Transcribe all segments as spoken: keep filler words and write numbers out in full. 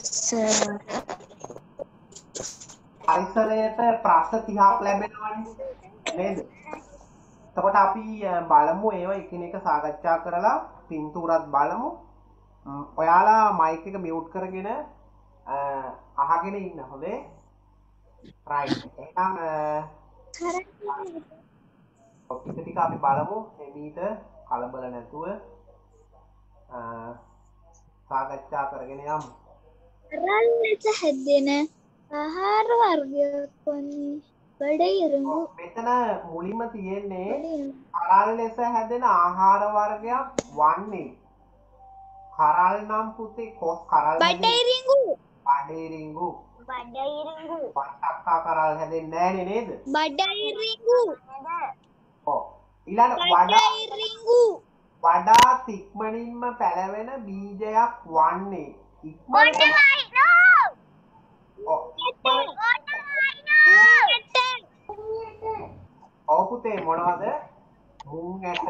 Sir පරිසරයට ප්‍රශ්න තිහක් ලැබෙනවනේ නේද? එතකොට අපි බලමු ඒවා එකිනෙක සාකච්ඡා කරලා පින්තූරත් බලමු. ඔයාලා මයික් එක මියුට් කරගෙන අහගෙන ඉන්න හොඳේ. රයිට්. එහෙනම් ඔපිට ටික අපි බලමු එමීට කලබල නැතුව සාකච්ඡා කරගෙන යමු. රල් ලෙස හැදෙන ආහාර වර්ගයක් වන්නේ බඩයිරුඟු. මෙතන මුලින්ම තියෙන්නේ කරල් ලෙස හැදෙන ආහාර වර්ගයක් වන්නේ. කරල් නම් පුතේ කොස් කරල් බඩයිරිඟු. බඩයිරිඟු. බඩයිරිඟු. වට්ටක්කා කරල් හැදෙන්නේ නැහනේ නේද? බඩයිරිඟු. ඔව්. ඊළඟ බඩයිරිඟු. වඩා ඉක්මනින්ම පැලවෙන බීජයක් වන්නේ. ඉක්මනට ඔව්. ඔව් පුතේ මොනවද? මුං ඇට.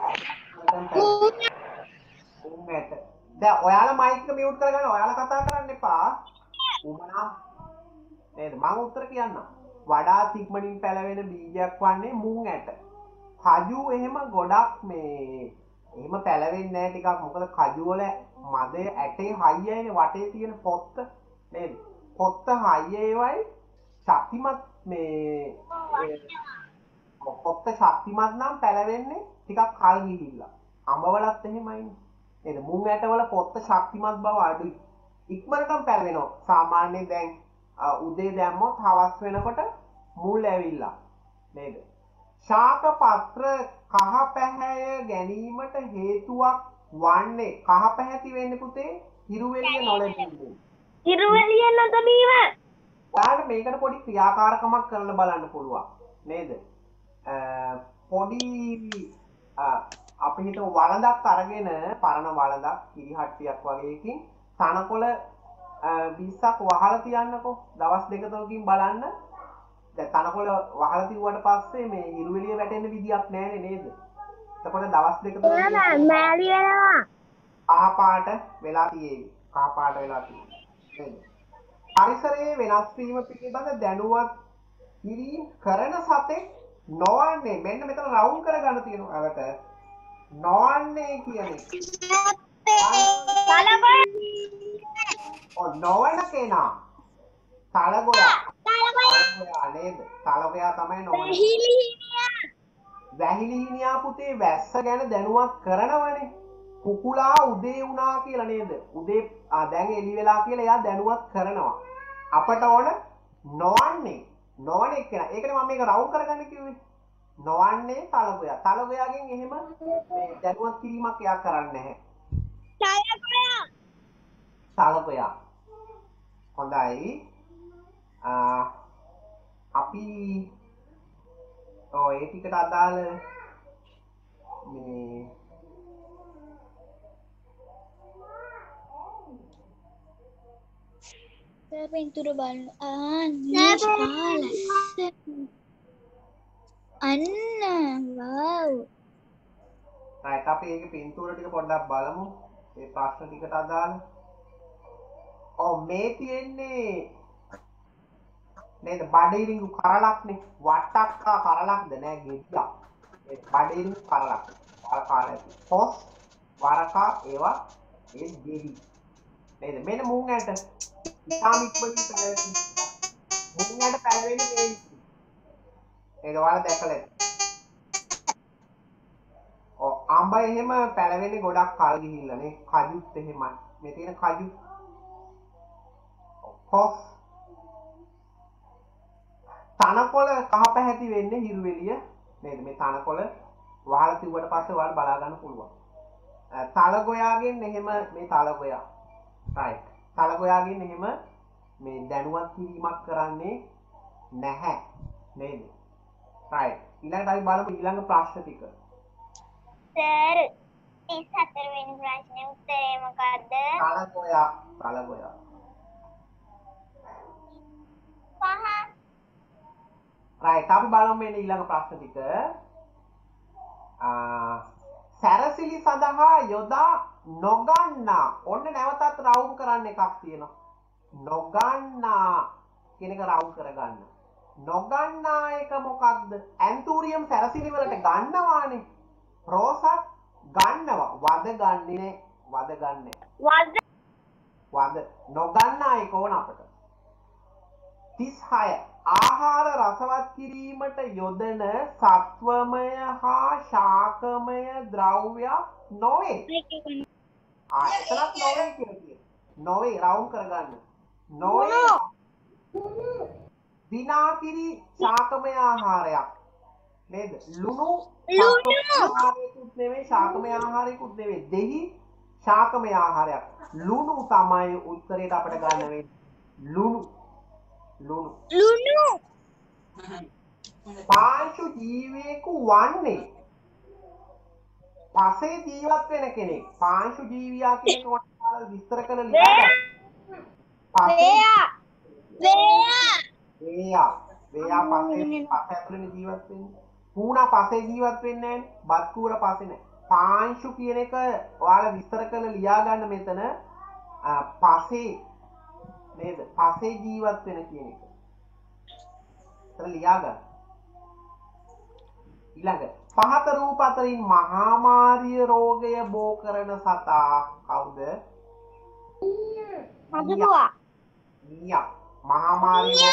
මුං ඇට. දැන් ඔයාලා මයික් එක මියුට් කරගන්න. ඔයාලා කතා කරන්න එපා. උමනා නේද? මම උත්තර කියන්නම්. වඩා ඉක්මනින් පැලවෙන බීජයක් වන්නේ මුං ඇට. කජු එහෙම ගොඩක් මේ එහෙම පැලවෙන්නේ නැහැ ටිකක්. මොකද කජු වල මදේ ඇටේ හයියයිනේ වටේ තියෙන පොත්ත නේද? පොත්ත හයියේවයි ශක්තිමත් මේ පොත්ත ශක්තිමත් නම් පැලවෙන්නේ ටිකක් කල් ගිහිල්ලා. අඹවලත් එහෙමයිනේ. නේද? මුං ඇටවල පොත්ත ශක්තිමත් බව අඩුයි. ඉක්මනටම පැලවෙනවා. සාමාන්‍යයෙන් දැන් උදේ දැම්මොත් හවස් වෙනකොට මුල් ඇවිල්ලා නේද? ශාක පත්‍ර කහ පැහැය ගැනීමට හේතුවක් වන්නේ කහ පැහැති වෙන්නේ පුතේ හිරුවෙලිය නොලැබීම. හිරුවෙලිය නොලැබීම. ඔයාලට මේකට පොඩි ක්‍රියාකාරකමක් කරලා බලන්න පුළුවන් නේද? පොඩි අපි හිතමු වළඳක් අරගෙන පරණ වළඳක් කිරිහට්ටියක් වගේ එකකින් තනකොළ විස්සක් වහලා තියන්නකෝ. දවස් දෙක තුනකින් බලන්න. දැන් තනකොළ වහලා තියුවට පස්සේ මේ හිරුවෙලිය වැටෙන්න විදියක් නැහැ නේද? එතකොට දවස් දෙක තුනකින් මෑලි වෙනවා. කහ පාට වෙලා තියෙන්නේ. කහ පාට වෙලා තියෙන්නේ. පරිසරයේ වෙනස් වීම පිළිබඳ දැනුවත් කිරීම කරන සතෙක් නොවන්නේ. මෙන්න මෙතන රවුන්ඩ් කරගන්න තියෙනවා. අවට නොවන්නේ කියන්නේ ඔව් නොවන කෙනා තලගොයා. තලගොයා නේද? තලගොයා තමයි නොවන. වැහිලිහිනියා. වැහිලිහිනියා පුතේ වැස්ස ගැන දැනුවත් කරනවනේ. කුකුලා උදේ වුණා කියලා නේද? උදේ දැන් එළි වෙලා කියලා එයා දැනුවත් කරනවා. අපට ඕන නොවන්නේ නොවන එක්කෙනා. ඒකනේ මම මේක රවුන්ඩ් කරගන්න කිව්වේ. නොවන්නේ තලගොයා. තලගොයාගෙන් එහෙම මේ දැනුවත් කිරීමක් එයා කරන්නේ නැහැ. තලගොයා. තලගොයා. හොඳයි. අපි ඔය ඒ ටිකට අදාළ මේ පින්තූර බලන්න. ආ නිෂ්පාල. අන්න වව්. රයිට් අපි ඒකේ පින්තූර ටික පොඩ්ඩක් බලමු. ඒ ප්‍රශ්න ටිකට අදාළ. ඔව් මේ තියෙන්නේ නේද බඩේරිඟු කරලක්නේ. වට්ටක්කා කරලක්ද නෑ ගෙඩියක්. ඒ බඩේරිඟු කරලක්. වරකාලා පොස් වරකා ඒවා ඒ ගෙඩි. නේද? මෙන්න මුං ඇට. ඉතාලික් වලින් පැලවෙන. මුං ඇට පැලවෙන්නේ මේ විදිහට. ඒක ඔයාලා දැකලා ඇති. ඔව් අඹ එහෙම පැලවෙන්නේ ගොඩක් කල් ගිහිල්ලා නේ. කජුත් එහෙමයි. මේ තියෙන කජු. පොස් තනකොළ කහ පැහැති වෙන්නේ හිරුවෙලිය නේද? මේ තනකොළ වහලා තිබුවට පස්සේ ඔයාලට බලා ගන්න පුළුවන්. තලගොයාගෙන් එහෙම මේ තලගොයා රයිට්. තලගොයාගෙන් එහෙම මේ දැනුවත් කිරීමක් කරන්නේ නැහැ නේද? රයිට්. ඊළඟට අපි බලමු ඊළඟ ප්‍රශ්න ටික. සර් තිස් හතර වෙනි ප්‍රශ්නේ උත්තරේ මොකද්ද? තලගොයා තලගොයා. පහ. රයිට්. අපි බලමු මේ ඊළඟ ප්‍රශ්න ටික. සැරසිලි සඳහා යොදා නොගන්නා ඔන්න නැවතත් රවුම් කරන්න එකක් තියෙනවා. නොගන්නා කියන එක රවුන්ඩ් කරගන්න. නොගන්නා එක මොකක්ද? ඇන්තූරියම් සැරසිලි වලට ගන්නවානේ. රෝසත් ගන්නවා. වද ගන්නේ නෑ. වද ගන්නෑ. වද වද නොගන්නා එක ඕන අපට. තිස් හය ආහාර රසවත් කිරීමට යොදන සත්වමය හා ශාකමය ද්‍රව්‍යයක් නොවේ. ආ එතනත් නොවේ කියලා කියනවා. නොවේ රවුන්ඩ් කරගන්න. නොවේ විනාකිරි ශාකමය ආහාරයක් නේද? ලුණු ආහාරයකුත් නෙවෙයි ශාකමය ආහාරයකුත් නෙවෙයි. දෙහි ශාකමය ආහාරයක්. ලුණු තමයි උත්තරේට අපිට ගන්න වෙන්නේ. ලුණු ලුණු ලුණු පාංශු ජීවියෙකු වන්නේ පසේ ජීවත් වෙන කෙනෙක්. පාංශු ජීවියා කියන එක ඔයාලා විස්තර කරලා ලියා ගන්න. වේයා වේයා වේයා වේයා පසේ පස ඇතුළේ ජීවත් වෙන්නේ. පූනා පසේ ජීවත් වෙන්නේ නැහැ. බත් කූර පසේ නැහැ. පාංශු කියන එක ඔයාලා විස්තර කරලා ලියා ගන්න මෙතන පසේ නේද? පසේ ජීවත් වෙන කියන එක. එතන ලියා ගන්න. ඊළඟ පහත රූප අතරින් මහාමාරිය රෝගය බෝ කරන සතා කවුද? මදුරුවා මීයා. මහාමාරිය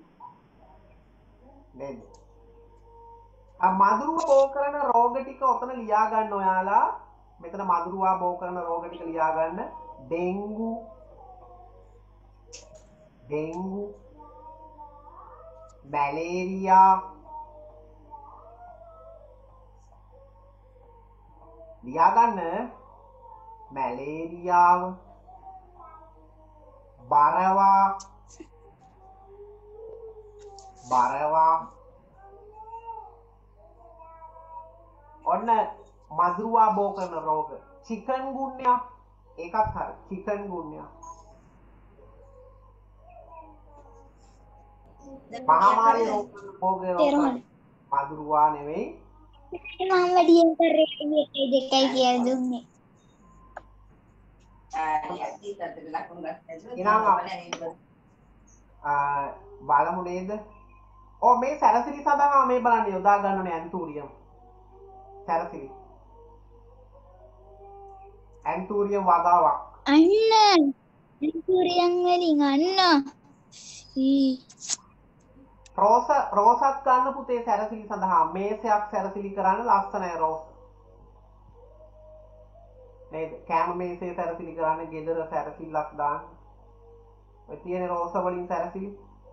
නේද? අ මදුරුවා බෝ කරන රෝග ටික ඔතන ලියා ගන්න ඔයාලා. මෙතන මදුරුවා බෝ කරන රෝග ටික ලියා ගන්න. ඩෙන්ගු ඩෙන්ගු මැලේරියා ලියා ගන්න. මැලේරියාව බරවා බරවා ඔන්න මදුරුවා බෝ කරන රෝග. චිකන් ගුන්යා ඒකත් හරි. චිකන් ගුන්යා මහාමාරී රෝග බෝ කරන මදුරුවා නෙවෙයි. මම වැඩියෙන් කරේ එකයි දෙකයි කියලා දුන්නේ. බලමු නේද? ඔව් මේ සැරසිලි සඳහා මේ බලන්න යොදා ගන්න ඕනේ ඇන්තූරියම්. සැරසිලි. ඇන්තූරියම් වගාවක්. අන්න ඇන්තූරියම් වලින් අන්න. ඊ රෝස රෝසත් ගන්න පුතේ සැරසිලි සඳහා මේසයක් සැරසිලි කරන්න ලස්සනයි රෝස. නේද? කැම මේසේ සැරසිලි කරන්න ගෙදර සැරසිල්ලක් දාන්න. ඔය තියෙන රෝස වලින් සැරසිලි.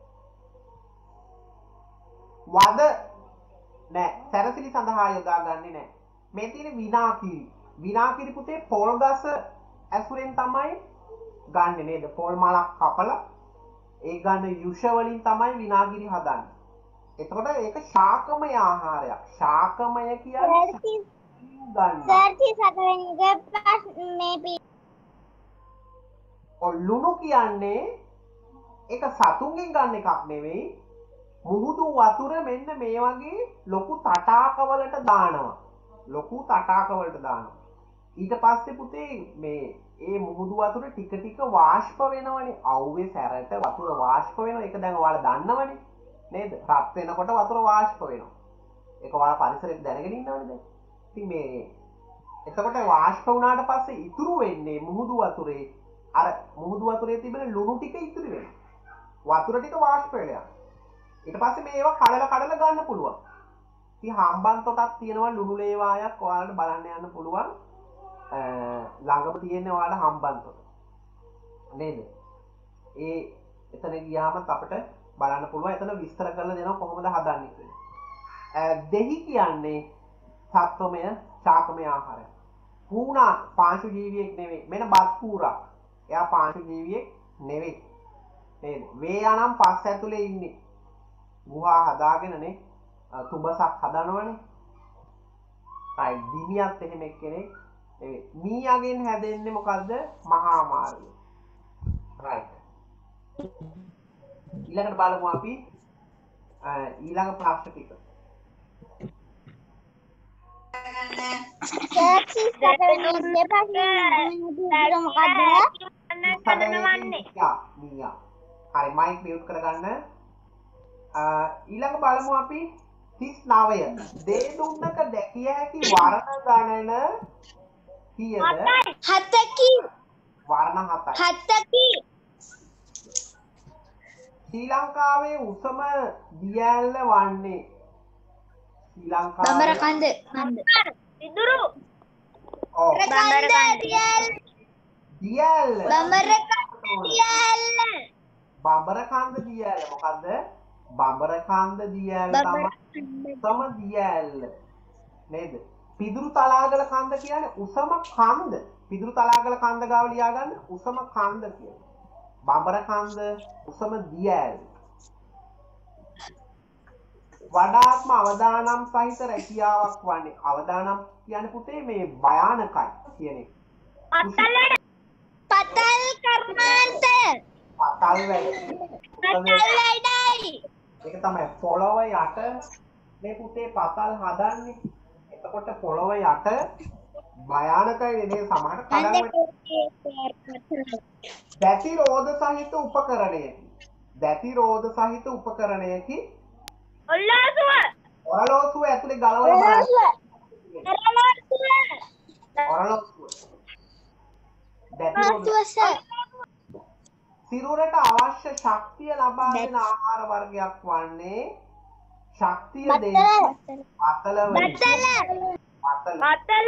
වද නෑ සැරසිලි සඳහා යොදා ගන්නේ නෑ. මේ තියෙන විනාකිරි. විනාකිරි පුතේ පොල් ගස ඇසුරෙන් තමයි ගන්නෙ නේද? පොල් මලක් කපලා ඒ ගන්න යුෂ වලින් තමයි විනාගිරි හදන්නේ. එතකොට ඒක ශාකමය ආහාරයක්. ශාකමය කියන්නේ ගන්න. සර්ටි සතරෙන් ගප්පස් මේ පි ලුණු කියන්නේ ඒක සතුන්ගෙන් ගන්න එකක් නෙවෙයි. මුහුදු වතුර මෙන්න මේ වගේ ලොකු තටාකවලට දානවා. ලොකු තටාකවලට දානවා. ඊට පස්සේ පුතේ මේ ඒ මුහුදු වතුර ටික ටික වාෂ්ප වෙනවනේ. අවුවේ සැරට වතුර වාෂ්ප වෙනවා. ඒක දැන් ඔයාලා දන්නවනේ. නේද? රත් වෙනකොට වතුර වාෂ්ප වෙනවා. ඒක ඔයාලා පරිසරයට දැනගෙන ඉන්නවනේ දැන්. ඉතින් මේ එතකොට වාෂ්ප වුණාට පස්සේ ඉතුරු වෙන්නේ මුහුදු වතුරේ අර මුහුදු වතුරේ තිබෙන ලුණු ටික ඉතුරු වෙනවා. වතුර ටික වාෂ්ප වෙලා. ඊට පස්සේ මේවා කඩලා කඩලා ගන්න පුළුවන්. ඉතින් හම්බන්තොටක් තියෙනවා ලුණු ලේවායක් ඔයාලට බලන්න යන්න පුළුවන්. ළඟම තියෙන්නේ ඔයාලා හම්බන්තොට. නේද? ඒ එතන ගියාම අපිට බලන්න පුළුවන්. එතන විස්තර කරලා දෙනවා කොහොමද හදන්නේ කියලා. දෙහි කියන්නේ සත්වමය ශාකමය ආහාරය. පූනා පාංශු ජීවියෙක් නෙවෙයි. මෙන්න බත් කූරා. එයා පාංශු ජීවියෙක් නෙවෙයි. නේද? වේයානම් පස් ඇතුලේ ඉන්නේ. ගුහා හදාගෙනනේ තුඹසක් හදනවනේ. right දිමියත් එහෙම එක්කෙනෙක් නෙවෙයි. මීයාගෙන් හැදෙන්නේ මොකද්ද? මහා මාරිය. right. ඊළඟට බලමු අපි ඊළඟ ප්‍රශ්න ටික. සර්චි සතරෙන් දෙපැත්තෙන් මොකද්ද? නියා නියා. හරි මයික් මියුට් කරගන්න. ඊළඟ බලමු අපි තිස් නවය. දේ දුන්නක දැකිය හැකි වර්ණ ගණන කීයද? හතකි. වර්ණ හතයි. හතකි. ශ්‍රී ලංකාවේ උසම දියඇල්ල වන්නේ ශ්‍රී ලංකාවේ බඹරකන්ද කන්ද. විදුරු. ඔව් බඹරකන්ද දියැල්ල. දියඇල්ල බඹරකන්ද දියැල්ල. බඹරකන්ද දියඇල්ල මොකද්ද? බඹරකන්ද දියඇල්ල තමයි උසම දියඇල්ල නේද? පිදුරු තලාගල කන්ද කියන්නේ උසම කන්ද. පිදුරු තලාගල කන්ද ගාව ලියා ගන්න උසම කන්ද කියන්නේ. බඹරකන්ද උසම දියඇල්ල. වඩාත්ම අවදානම් සහිත රැකියාවක් වන්නේ අවදානම් කියන්නේ පුතේ මේ භයානකයි කියන එක. පතල. පතල් කර්මාන්තය. පතල් වැඩ. පතල් වැඩයි. ඒක තමයි පොළොව යට මේ පුතේ පතල් හදන්නේ. එතකොට පොළොව යට භයානකයි නේ සමහර කඩන් දැති රෝධ සහිත උපකරණයකි. දැති රෝධ සහිත උපකරණයකි. ඔල්ලාසුව. ඔරලෝසුව ඇතුලේ ගලවලා බලන්න. ඔරලෝසුව. ඔරලෝසුව. දැති රෝධ සිරුරට අවශ්‍ය ශක්තිය ලබා දෙන ආහාර වර්ගයක් වන්නේ ශක්තිය දෙන පතල වලින්. පතල. පතල.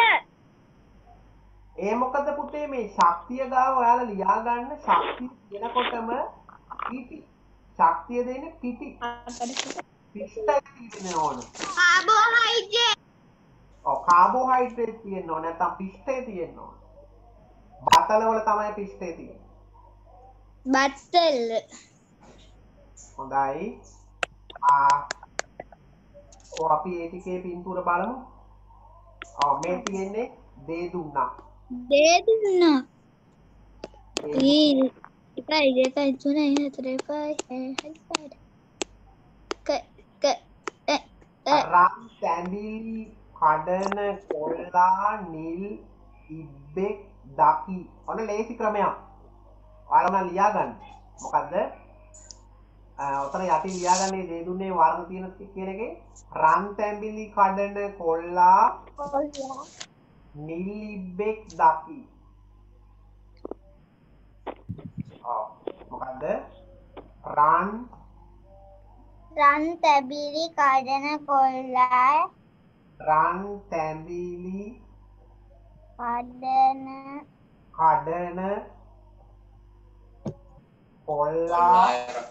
ඒ මොකද පුතේ මේ ශක්තිය ගාව ඔයාලා ලියා ගන්න ශක්තිය දෙනකොටම පිටි. ශක්තිය දෙන්නේ පිටි. පිටයි තියෙන්න ඕන. කාබෝහයිඩ්‍රේට්. ඔව් කාබෝහයිඩ්‍රේට් තියෙන්න ඕන නැත්නම් පිෂ්ඨය තියෙන්න ඕන. බතල වල තමයි පිෂ්ඨය තියෙන්නේ. බත්තල්. හොඳයි. ආ ඔය අපි ඒ ටිකේ පින්තූර බලමු. ඔව් මේ තියෙන්නේ දේ දුන්නා. දේ දුන්නා. ඒ එකයි දෙකයි තුනයි හතරයි පහයි හයයි හතයි. ක ක රන් සැඹිලි කඩන කොල්ලා නිල් ඉබ්බෙක් දකි. ඔන්න ලේසි ක්‍රමයක්. ඔයාලම ලියා ගන්න. මොකද්ද? ඔතන යටින් ලියා ගන්නේ දේ දුන්නේ වර්ණ තියෙන කියන එකේ රන් සැඹිලි කඩන කොල්ලා නිල් ඉබ්බෙක් දකි. ඔව් මොකද්ද? රන් රන් තැබිලි කඩන කොල්ලා රන් තැඹිලි කඩන කඩන කොල්ලා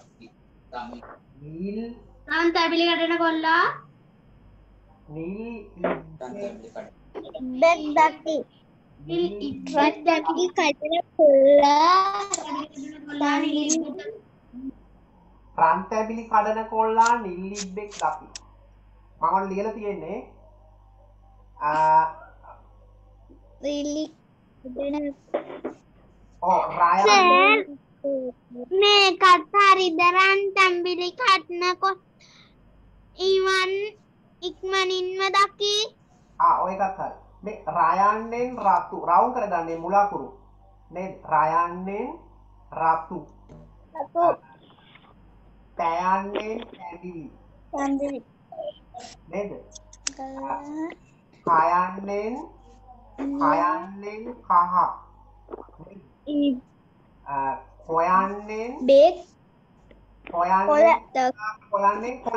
නිල් රන් තැබිලි කඩන කොල්ලා නිල් ඉබ්බෙක් දකි. රන් තැබිලි කඩන කොල්ලා රන් තැඹිලි කඩන කොල්ලා නිල් ඉබ්බෙක් දකි. මම ඔන්න ලියලා තියෙන්නේ රිලි කඩන ඔව් රායන් මේකත් හරිද? රන් තැඹිලි කඩනකොට ඉවන් ඉක්මනින්ම දකි. ආ ඔය එකත් හරි. මේ රායන්නෙන් රතු රවුම් කරගන්නේ මුලාකුරු නේද? රායන්නෙන් රතු රතු තෑයන්නෙන් තැඹිලි තැඹිලි නේද? කළා කයන්නෙන් කයන්නෙන් කහ කොයන්නෙන් බෙක් කොයන්නෙන් කොයන්නෙන් කොළ.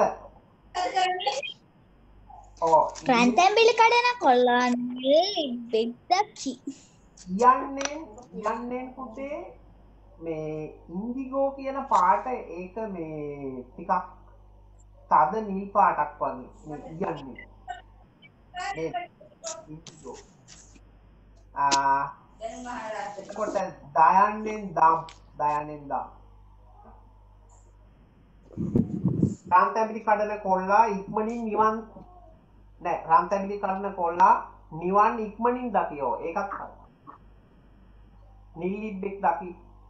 ඔව් රන් තැඹිලි කඩන කොල්ලා ඉබ්බෙක් දකි. යන්නෙන් යන්නෙන් පුතේ මේ ඉන්දිගෝ කියන පාට ඒක මේ ටිකක් තද නිල් පාටක් වගේ මේ යන්නේ නේද? ඉන්දිගෝ. ආ එතකොට දයන්නෙන් දම් දයන්නෙන් දම් රන් තැඹිලි කඩන කොල්ලා ඉක්මනින් නිවන් නෑ රන් තැඹිලි කඩන කොල්ලා නිවන් ඉක්මනින් දකියෝ ඒකත් හරි. නිල් ඉබ්බෙක් දකි.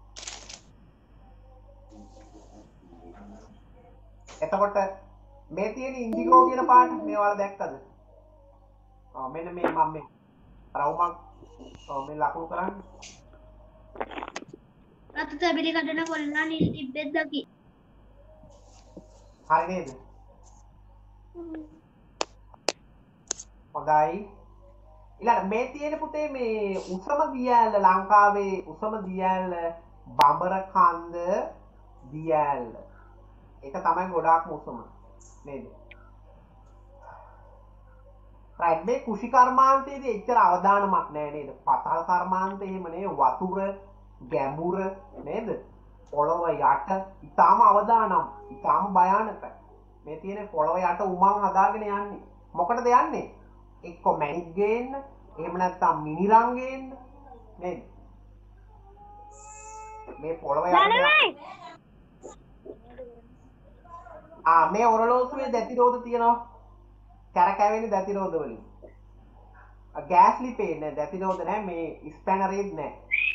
එතකොට මේ තියෙන ඉන්දිගෝ කියන පාට මේ ඔයාලා දැක්කද? ඔව් මෙන්න මේ මම මේ රවුමක් ඔව් මේ ලකුණු කරන්නේ. රතු තැබිලි කඩන කොල්ලා නිල් තිබ්බෙත් දකි. හරි නේද? හොඳයි. ඊළඟ මේ තියෙන පුතේ මේ උසම දියඇල්ල ලංකාවේ උසම දියඇල්ල බඹරකන්ද දියඇල්ල. ඒක තමයි ගොඩාක්ම උසම නේද? රයිට් මේ කුෂි කර්මාන්තයේදී එච්චර අවදානමක් නැහැ නේද? පතල් කර්මාන්තේ එහෙම නේ වතුර ගැඹුර නේද? පොළොව යට ඊටාම අවදානම් ඊටාම භයානකයි. මේ තියෙන පොළොව යට උමං හදාගෙන යන්නේ. මොකටද යන්නේ? එක්ක මැණික් ගේන්න එහෙම නැත්නම් මිනිරන් ගේන්න නේද? මේ පොළොව යට ආ මේ ඔරලෝසුවේ දැතිරෝධ තියෙනවා. කැරකැවෙන දැතිරෝධ වලින්. ගෑස් ලිපේ නෑ දැතිරෝධ නෑ මේ ස්පැනරේත් නෑ.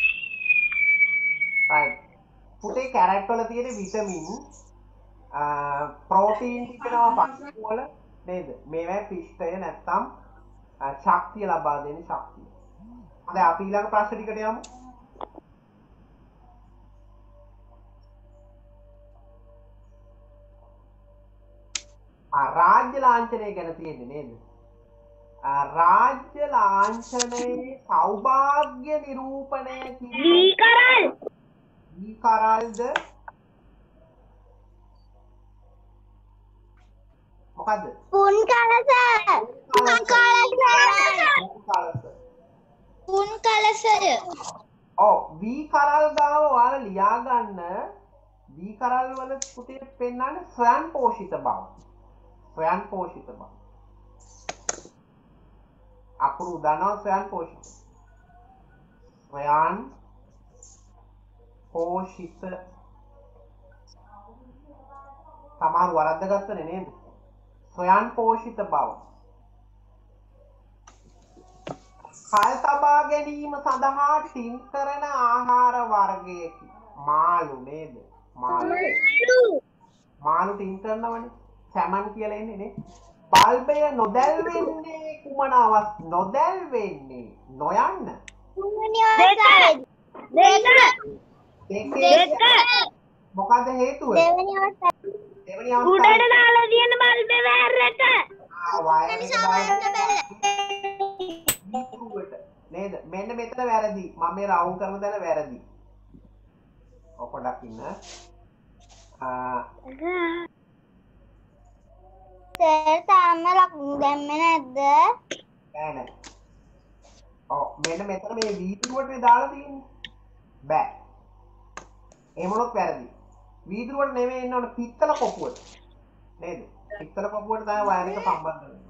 right. පුතේ කැරට් වල තියෙන විටමින් ප්‍රෝටීන් තිබෙනවා පස්කු වල නේද? මේවා පිෂ්ඨය නැත්තම් ශක්තිය ලබා දෙන ශක්තිය. හරි අපි ඊළඟ ප්‍රශ්න ටිකට යමු. රාජ්‍ය ලාංඡනය ගැන තියෙන්නේ නේද? රාජ්‍ය ලාංඡනයේ සෞභාග්‍ය නිරූපණය වී කරල් වී කරල්ද මොකද්ද? පුන් කලස පුන් කලස පුන් කලසය. ඔව් වී කරල් ගාව ඔයාලා ලියා ගන්න. වී කරල් වල පුතේ පෙන්නන්නේ ස්වයං පෝෂිත බව. ස්වයං පෝෂිත බව. අකුරු දනවා ස්වයං පෝෂිත. ස්වයං පෝෂිත. සමහර වරද්ද ගත්තනේ නේද? ස්වයං පෝෂිත බව. කල් තබා ගැනීම සඳහා ටින් කරන ආහාර වර්ගයකි. මාළු නේද? මාළු. මාළු ටින් කරනවනේ. සැමන් කියලා එන්නේ නේ. බල්බය නොදැල් වෙන්නේ කුමන අවස් නොදැල් වෙන්නේ නොයන්න. තුන්වෙනි අවස්ථාවේ දෙක දෙක මොකද හේතුව? දෙවෙනි අවස්ථාවේ දෙවෙනි උඩට අවස්ථාවේ දාලා තියෙන බල්බේ වැරට ආ වයර් එක සමහරට බැල දීපුවට නේද? මෙන්න මෙතන වැරදි. මම මේ රවුන්ඩ් කරන තැන වැරදි. ඔක පොඩක් ඉන්න. ආ සර් තාම ලකුණු දැම්මේ නැද්ද? නෑ නෑ. ඔව් මෙන්න මෙතන මේ වීදුරුවට මේ දාලා තියෙන්නේ. බෑ. එහෙමනොත් වැරදි. වීදුරුවට නෙමෙයි එන්න ඕන පිත්තල කොපුවට. නේද? පිත්තල කොපුවට තමයි වයර් එක සම්බන්ධ වෙන්නේ.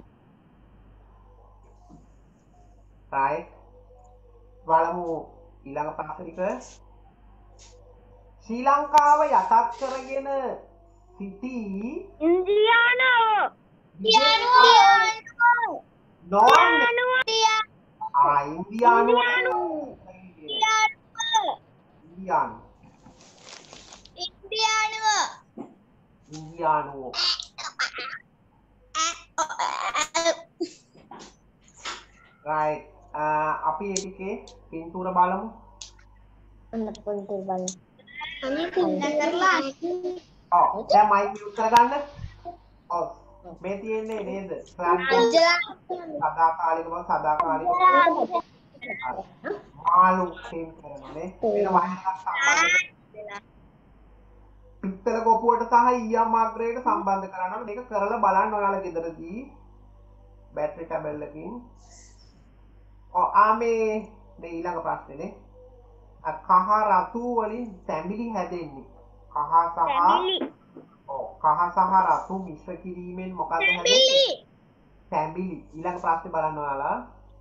right. බලමු ඊළඟ ප්‍රශ්නික. ශ්‍රී ලංකාව යටත් කරගෙන සිටි ඉන්දියානෝ නොවන්නේ ආ ඉන්දියානු ඉන්දියානු ඉන්දියානුව ඉන්දියානුවෝ right. අපි ඒ ටිකේ පින්තූර බලමු. අන්න පින්තූර බලමු. අනේ පින්තූර කරලා ඔව් දැන් මයික් මියුට් කරගන්න. ඔව් මේ තියෙන්නේ නේද? සදාකාලික බව සදාකාලික මාළු ටීම් කරනනේ. වෙන වහනක් සම්බන්ධ පිත්තල කොපුවට සහ ඊයම් ආග්‍රේට සම්බන්ධ කරන්න මේක කරලා බලන්න ඔයාලා ගෙදරදී බැටරි ටැබල් එකකින්. ඔව් ආමේ මේ ඊළඟ ප්‍රශ්නේනේ. කහ රතු වලින් තැඹිලි හැදෙන්නේ. කහ සහ ඔව් කහ සහ රතු මිශ්‍ර කිරීමෙන් මොකද හැදෙන්නේ? තැඹිලි. ඊළඟ ප්‍රශ්නේ බලන්න ඔයාලා.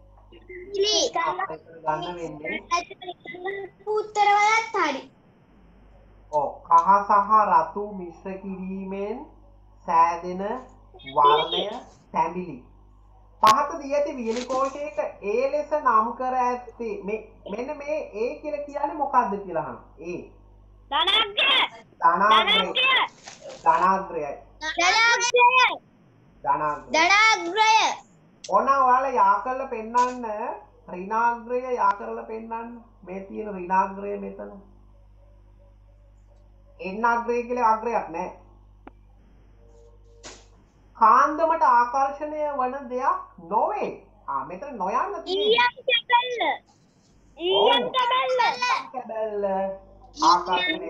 ගන්න වෙන්නේ උත්තර වලත් හරි. ඔව් කහ සහ රතු මිශ්‍ර කිරීමෙන් සෑදෙන වර්ණය තැඹිලි. පහත දී ඇති වියලි කෝෂයක ඒ ලෙස නම් කර ඇත්තේ මේ මෙන්න මේ ඒ කියලා කියන්නේ මොකක්ද කියලා අහනවා. ඒ ධනාග්‍රය ධනාග්‍රය ධනාග්‍රයයි ධනාග්‍රය ධනාග්‍රය ධනාග්‍රය ඕන ඔයාලා යා කරලා පෙන්නන්න ඍණාග්‍රය යා කරලා පෙන්නන්න මේ තියෙන ඍණාග්‍රය මෙතන එන්න අග්‍රය කියලා අග්‍රයක් නැහැ. කාන්දමට ආකර්ෂණය වන දෙයක් නොවේ. ආ මෙතන නොයන්න තියෙන්නේ. ඊයම් කැබල්ල. ඊයම් කැබල්ල. කැබල්ල ආකර්ෂණය.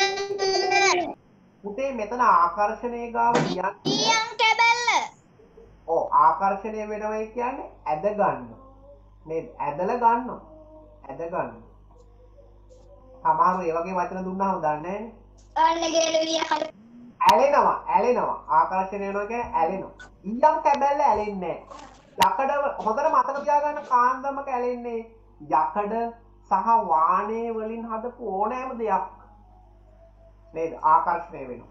පුතේ මෙතන ආකර්ෂණය ගාව කියන්නේ ඊයම් කැබල්ල. ඔව් ආකර්ෂණය වෙනවයි කියන්නේ ඇද ගන්න. නේද? ඇදලා ගන්නවා. ඇද ගන්න. සමහරව ඒ වගේ වචන දුන්නාම දන්නේ නැහැ නේ. ඔන්න ගෙලවිය හරි. ඇලෙනවා ඇලෙනවා ආකර්ෂණය වෙනවා කියන්නේ ඇලෙනවා. ඊයම් කැබැල්ල ඇලෙන්නේ නැහැ. යකඩ හොඳට මතක තියාගන්න කාන්දමක ඇලෙන්නේ යකඩ සහ වාණේ වලින් හදපු ඕනෑම දෙයක් නේද ආකර්ෂණය වෙනවා.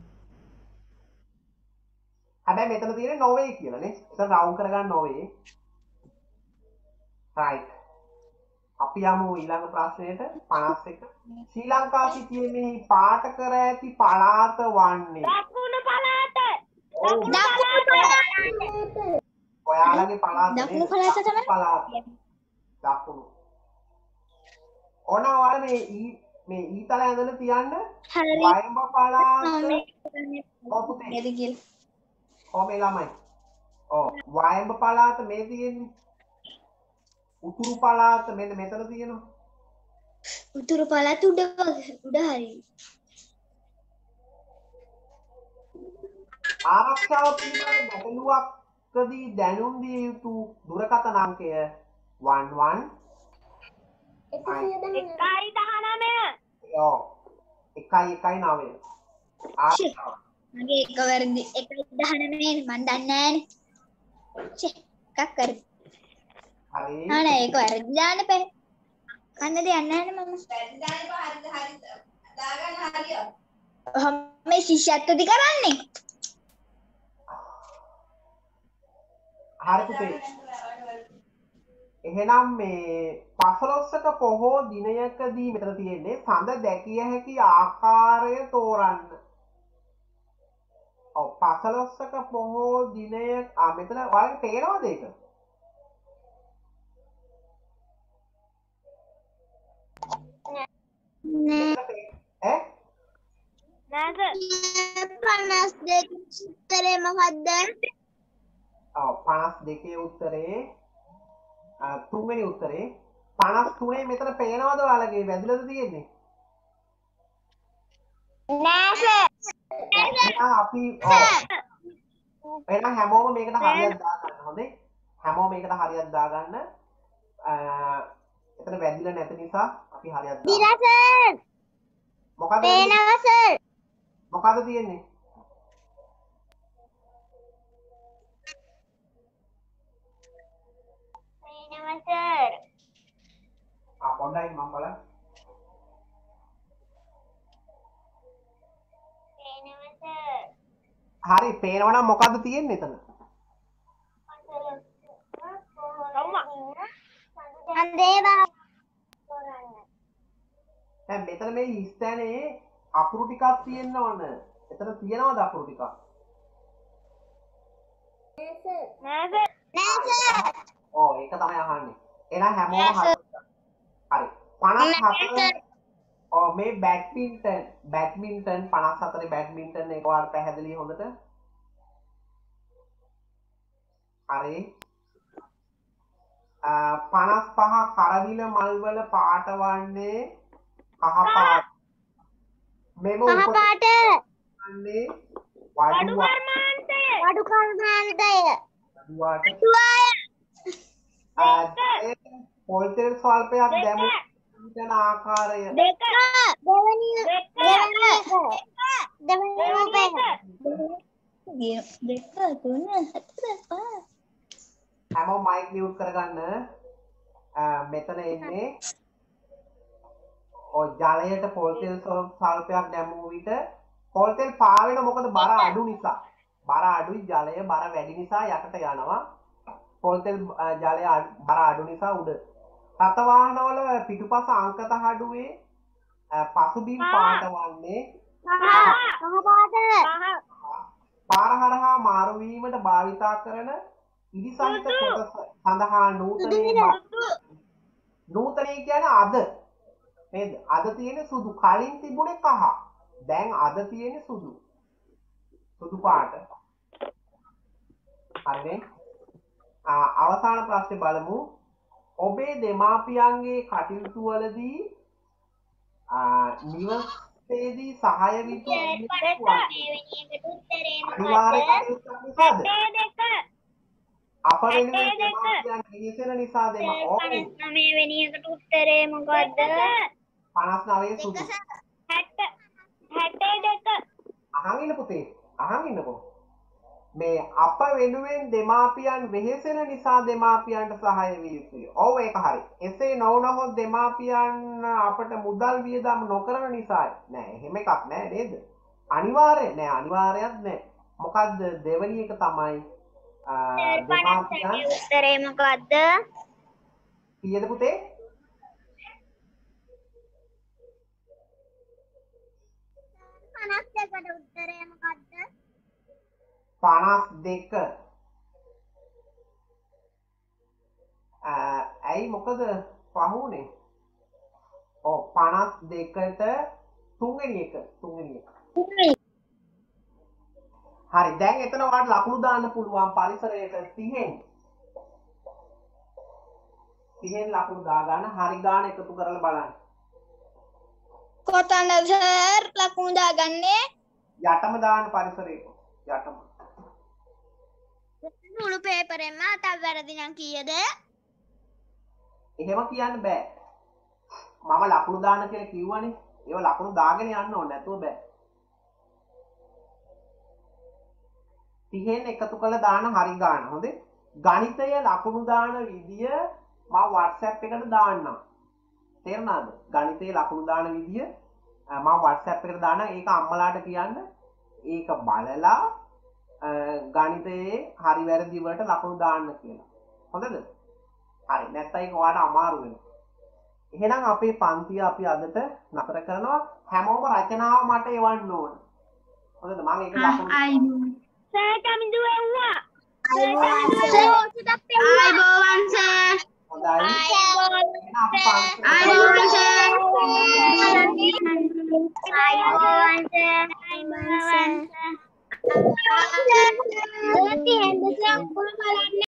හැබැයි මෙතන තියෙන්නේ නොවේ කියලා නේ. එතන රවුන්ඩ් කරගන්න නොවේ. right. අපි යමු ඊළඟ ප්‍රශ්නයට පනස් එක. ශ්‍රී ලංකා සිටියේෙහි පාට කර ඇති පළාත වන්නේ දකුණු පළාත. දකුණු පළාත. ඔයාලගේ පළාත දකුණු පළාත තමයි. පළාත. දකුණු. ඕන ඔයාලා මේ ඊ මේ ඊතල ඇඳලා තියන්න හරි. වයඹ පළාත. ඔව් පුතේ. නේද කියලා. ඔව් මේ ළමයි. ඔව් වයඹ පළාත මේ තියෙන්නේ. උතුරු පළාත මෙන්න මෙතන තියෙනවා. උතුරු පළාත උඩ උඩ හරි. ආරක්ෂාව පිළිබඳ ගැටලුවක්කදී දැනුම් දිය යුතු දුරකථන අංකය eleven එකයි දහනවය. ඔව් එකයි එකයි නවය. ආරක්ෂාව. මගේ එක වැරදි එකයි දහනවය මන් දන්නේ නැහනේ. ෂේ එකක් වැරදි. හරි. අනේ ඒක වැරදි දාන්න බෑ. කන්න දෙයක් නැහැ නේ මම. ඔහොම මේ ශිෂ්‍යත්වදි කරන්නේ. හරි පුතේ. එහෙනම් මේ පසළොස්වක පොහෝ දිනයකදී මෙතන තියෙන්නේ සඳ දැකිය හැකි ආකාරය තෝරන්න. ඔව් පසළොස්වක පොහෝ දිනය ආ මෙතන ඔයාලට පේනවද ඒක? නෑ. ඈ නැද. පනස් දෙක උත්තරේ මොකද්ද? ඔව් පනස් දෙකේ උත්තරේ අ තුන්වෙනි උත්තරේ පනස් තුනේ මෙතන පේනවද ඔයාලගේ වැදිලාද තියෙන්නේ? නෑ සර්. එහෙනම් අපි ඔව් එහෙනම් හැමෝම මේකට හරියක් දාගන්න හොඳේ. හැමෝම මේකට හරියක් දාගන්න. අ එතන වැදිලා නැති නිසා අපි හරියක් දාමු. දිනා සර්. මොකද පේනවා සර්. මොකද තියෙන්නේ? පේනවා සර්. ආ පොඩ්ඩයි මම බලන්න. පේනවා සර්. හරි පේනවනම් මොකද්ද තියෙන්නේ එතන? අන්දේවා. දැන් මෙතන මේ හිස්තැනේ අකුරු ටිකක් තියෙන්න ඕන. එතන තියෙනවද අකුරු ටිකක්? නෑ සර්. නෑ සර්. ඔව් ඒක තමයි අහන්නේ. එහෙනම් හැමෝම හරි. හරි. පනස් හතර ඔව් මේ බැඩ්මින්ටන් බැඩ්මින්ටන් පනස් හතරේ බැඩ්මින්ටන් එක වාර පැහැදිලි හොඳට. හරි. අ පනස් පහ කරවිල මල්වල පාට වන්නේ කහ පාට. මෙම කහ පාට. වන්නේ අඩු වඩුව කර්මාන්තය. අඩු කර්මාන්තය. වඩුවට තුවාය. පොල් තෙල් ස්වල්පයක් දැමු යන ආකාරය දෙක. දෙවනි දෙක. දෙවනි දෙවනි දෙක. දෙක තුන හතර පහ. හැමෝම මයික් මියුට් කරගන්න. අ, මෙතන එන්නේ ඔය ජලයට පොල් තෙල් ස්වල්පයක් දැමූ විට පොල් තෙල් පාවෙන මොකද බර අඩු නිසා. බර අඩුයි ජලය බර වැඩි නිසා යටට යනවා. පොල් තෙල් ජලය අඩු- බර අඩු නිසා උඩ. රථ වාහනවල පිටුපස අංක තහඩුවේ අ, පසුබිම් පාට වන්නේ කහ පාට. පහ. පාර හරහා මාරු වීමට භාවිතා කරන ඉදිසහිත කොටස සඳහා නූතනයේ සුදු. නූතනය කියන්නේ අද නේද? අද තියෙන සුදු කලින් තිබුණේ කහ. දැන් අද තියෙන්නේ සුදු. සුදු පාට. හරිනේ. අවසාන ප්‍රශ්නේ බලමු. ඔබේ දෙමාපියන්ගේ කටයුතු වලදී නිවසේදී සහාය විතු අනිවාර්ය කටයුත්තක් නිසාද? අප වෙනුවෙන් දෙමාපියන් නිසෙන නිසාද? පනස්නවය වෙනි එකට උත්තරේ මොකද්ද? පනස් නවය සුදු. හැට හැටේ දෙක. අහන් ඉන්න පුතේ. අහන් ඉන්නකෝ. මේ අප වෙනුවෙන් දෙමාපියන් වෙහෙසෙන නිසා දෙමාපියන්ට සහාය විය යුතුය. ඔව් ඒක හරි. එසේ නොවුනහොත් දෙමාපියන් අපට මුදල් වියදම් නොකරන නිසායි. නෑ එහෙම එකක් නෑ නේද? අනිවාර්ය නෑ අනිවාර්යයක් නෑ. මොකද්ද දෙවෙනි එක තමයි දෙමාපියන් උත්තරේ මොකද්ද? කීයද පුතේ? පනස් දෙකට උත්තරේ මොකද්ද? පනස් දෙක. ඇයි මොකද පහුනේ? ඔව් පනස් දෙකට තුන්වෙනි එක තුන්වෙනි එක. හරි දැන් එතන ඔයාලට ලකුණු දාන්න පුළුවන් පරිසරයට තිහෙන්. තිහෙන් ලකුණු දා ගන්න. හරි ගාන එකතු කරලා බලන්න. කොතනද සර් ලකුණු දාගන්නේ? යටම දාන්න පරිසරයට. යටම. මුළු පේපරෙන්ම තව වැරදි නම් කීයද? එහෙම කියන්න බෑ. මම ලකුණු දාන්න කියලා කිව්වනේ. ඒව ලකුණු දාගෙන යන්න ඕනේ නැතුව බෑ. තිහෙන් එකතු කරලා දාන්න හරි ගාන. හොඳේ. ගණිතය ලකුණු දාන විදිය මම WhatsApp එකට දාන්නම්. තේරුණාද? ගණිතයේ ලකුණු දාන විදිය මම WhatsApp එකට දාන්න. ඒක අම්මලාට කියන්න. ඒක බලලා ගණිතයේ හරි වැරදි වලට ලකුණු දාන්න කියලා. හොඳද? හරි. නැත්නම් ඒක ඔයාලට අමාරු වෙනවා. එහෙනම් අපේ පන්තිය අපි අදට නතර කරනවා. හැමෝම රචනාව මට එවන්න ඕන. හොඳද? මම ඒක ලකුණු සර් කමිදු එව්වා. අයිබෝවන් සර්. හොඳයි. එහෙනම් අපි පන්තිය අයිබෝවන් සර්. අයිබෝවන් සර්. අයිබෝවන් සර්.